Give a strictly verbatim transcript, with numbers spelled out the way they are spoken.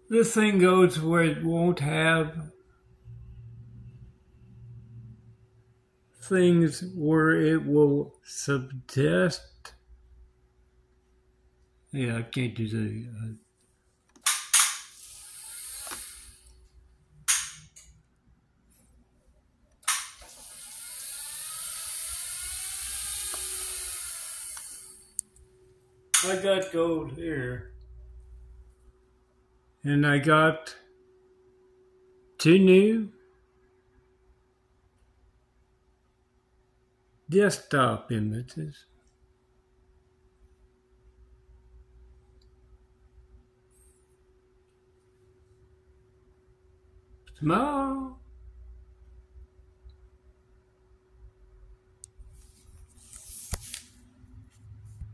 this thing goes where it won't have things where it will suggest. Yeah, I can't do the. Uh, I got gold here, and I got two new desktop images. Small.